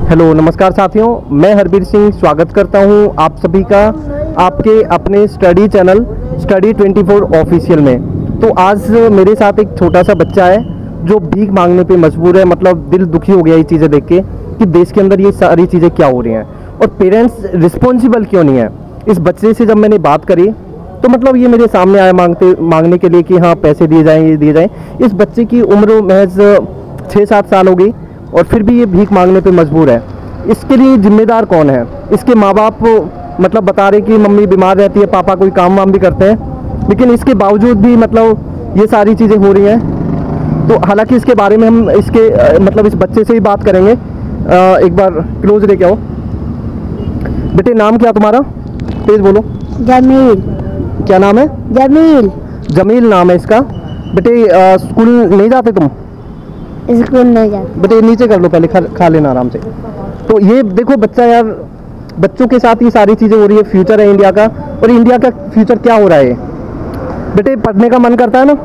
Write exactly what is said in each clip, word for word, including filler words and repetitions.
Hello नमस्कार साथियों, मैं हरबीर सिंह स्वागत करता हूं आप सभी का आपके अपने study channel study twenty four official में। तो आज मेरे साथ एक छोटा सा बच्चा है जो भीख मांगने पे मजबूर है। मतलब दिल दुखी हो गया ये चीज़ें देख के कि देश के अंदर ये सारी चीज़ें क्या हो रही हैं और पेरेंट्स रिस्पॉन्सिबल क्यों नहीं है। इस बच्चे से जब मैंने बात करी तो मतलब ये मेरे सामने आया मांगते मांगने के लिए कि हाँ पैसे दिए जाएँ, ये दिए जाएँ। इस बच्चे की उम्र महज छः सात साल हो गई और फिर भी ये भीख मांगने पे मजबूर है। इसके लिए जिम्मेदार कौन है? इसके माँ बाप मतलब बता रहे कि मम्मी बीमार रहती है, पापा कोई काम वाम भी करते हैं, लेकिन इसके बावजूद भी मतलब ये सारी चीज़ें हो रही हैं। तो हालांकि इसके बारे में हम इसके मतलब इस बच्चे से ही बात करेंगे। एक बार क्लोज लेके आओ। बेटे नाम क्या तुम्हारा? तेज बोलो। जमील। क्या नाम है? जमील। जमील नाम है इसका। बेटे स्कूल नहीं जाते तुम? स्कूल नहीं जाते। बेटे नीचे कर लो पहले, खा, खा लेना आराम से। तो ये देखो बच्चा यार, बच्चों के साथ ये सारी चीज़ें हो रही है। फ्यूचर है इंडिया का, और इंडिया का फ्यूचर क्या हो रहा है? बेटे पढ़ने का मन करता है ना?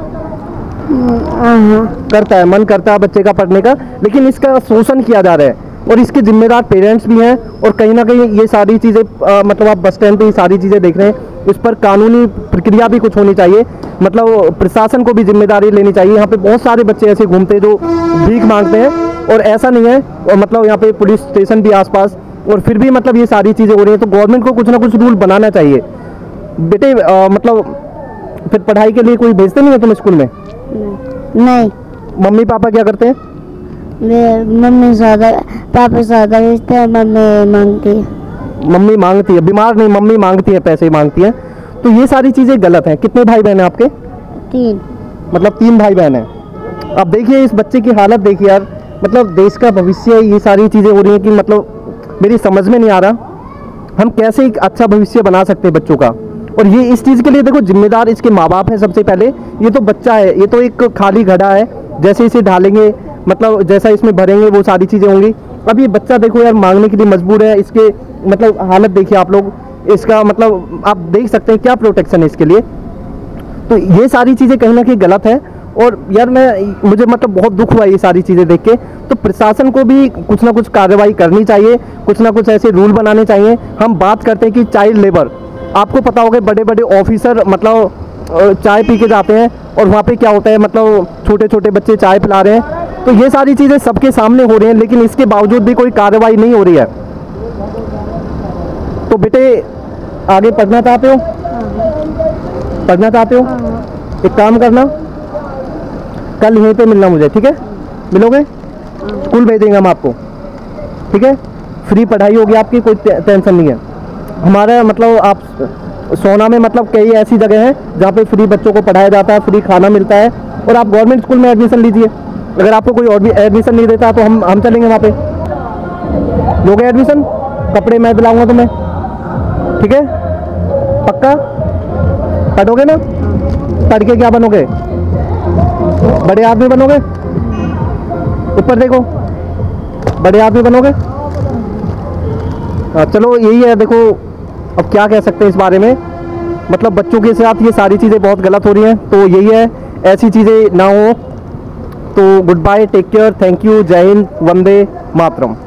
करता है, मन करता है बच्चे का पढ़ने का, लेकिन इसका शोषण किया जा रहा है और इसके जिम्मेदार पेरेंट्स भी हैं। और कहीं ना कहीं ये सारी चीज़ें मतलब आप बस स्टैंड पे ये सारी चीज़ें देख रहे हैं, इस पर कानूनी प्रक्रिया भी कुछ होनी चाहिए। मतलब प्रशासन को भी जिम्मेदारी लेनी चाहिए। यहाँ पे बहुत सारे बच्चे ऐसे घूमते हैं जो भीख मांगते हैं और ऐसा नहीं है, और मतलब यहाँ पे पुलिस स्टेशन भी आसपास, और फिर भी मतलब ये सारी चीज़ें हो रही हैं। तो गवर्नमेंट को कुछ ना कुछ रूल बनाना चाहिए। बेटे आ, मतलब फिर पढ़ाई के लिए कोई भेजते नहीं है तुम स्कूल में? नहीं। मम्मी पापा क्या करते हैं? मम्मी ज्यादा, पापा ज्यादा भेजते हैं, मम्मी मांगती है। मम्मी मांगती है, बीमार नहीं, मम्मी मांगती है, पैसे मांगती है। तो ये सारी चीज़ें गलत हैं। कितने भाई बहन हैं आपके? तीन। मतलब तीन भाई बहन हैं। अब देखिए इस बच्चे की हालत देखिए यार, मतलब देश का भविष्य, ये सारी चीज़ें हो रही हैं कि मतलब मेरी समझ में नहीं आ रहा हम कैसे एक अच्छा भविष्य बना सकते हैं बच्चों का। और ये इस चीज़ के लिए देखो जिम्मेदार इसके माँ बाप हैं सबसे पहले। ये तो बच्चा है, ये तो एक खाली घड़ा है, जैसे इसे ढालेंगे मतलब जैसा इसमें भरेंगे वो सारी चीज़ें होंगी। अब ये बच्चा देखो यार मांगने के लिए मजबूर है। इसके मतलब हालत देखिए आप लोग, इसका मतलब आप देख सकते हैं क्या प्रोटेक्शन है इसके लिए। तो ये सारी चीज़ें कहीं ना कहीं गलत है। और यार मैं मुझे मतलब बहुत दुख हुआ ये सारी चीज़ें देख के। तो प्रशासन को भी कुछ ना कुछ कार्रवाई करनी चाहिए, कुछ ना कुछ ऐसे रूल बनाने चाहिए। हम बात करते हैं कि चाइल्ड लेबर, आपको पता होगा बड़े बड़े ऑफिसर मतलब चाय पी के जाते हैं और वहाँ पे क्या होता है, मतलब छोटे छोटे बच्चे चाय पिला रहे हैं। तो ये सारी चीज़ें सबके सामने हो रही हैं, लेकिन इसके बावजूद भी कोई कार्रवाई नहीं हो रही है। तो बेटे आगे पढ़ना चाहते हो? पढ़ना चाहते हो? एक काम करना, कल यहीं पे मिलना मुझे, ठीक है? मिलोगे? स्कूल भेजेंगे हम आपको, ठीक है? फ्री पढ़ाई होगी आपकी, कोई टेंशन नहीं है। हमारा मतलब आप सोना में मतलब कई ऐसी जगह हैं जहाँ पे फ्री बच्चों को पढ़ाया जाता है, फ्री खाना मिलता है। और आप गवर्नमेंट स्कूल में एडमिशन लीजिए। अगर आपको कोई और भी एडमिशन नहीं देता तो हम हम चलेंगे वहाँ पे। लोगे एडमिशन? कपड़े मैं दिलाऊंगा तुम्हें, ठीक है? पक्का? पढ़ोगे ना? पढ़ के क्या बनोगे? बड़े आदमी बनोगे? ऊपर देखो, बड़े आदमी बनोगे। आ, चलो यही है। देखो अब क्या कह सकते हैं इस बारे में, मतलब बच्चों के साथ ये सारी चीज़ें बहुत गलत हो रही हैं। तो यही है, ऐसी चीज़ें ना हो। तो good bye, take care, thank you, जय हिंद, वंदे मातरम।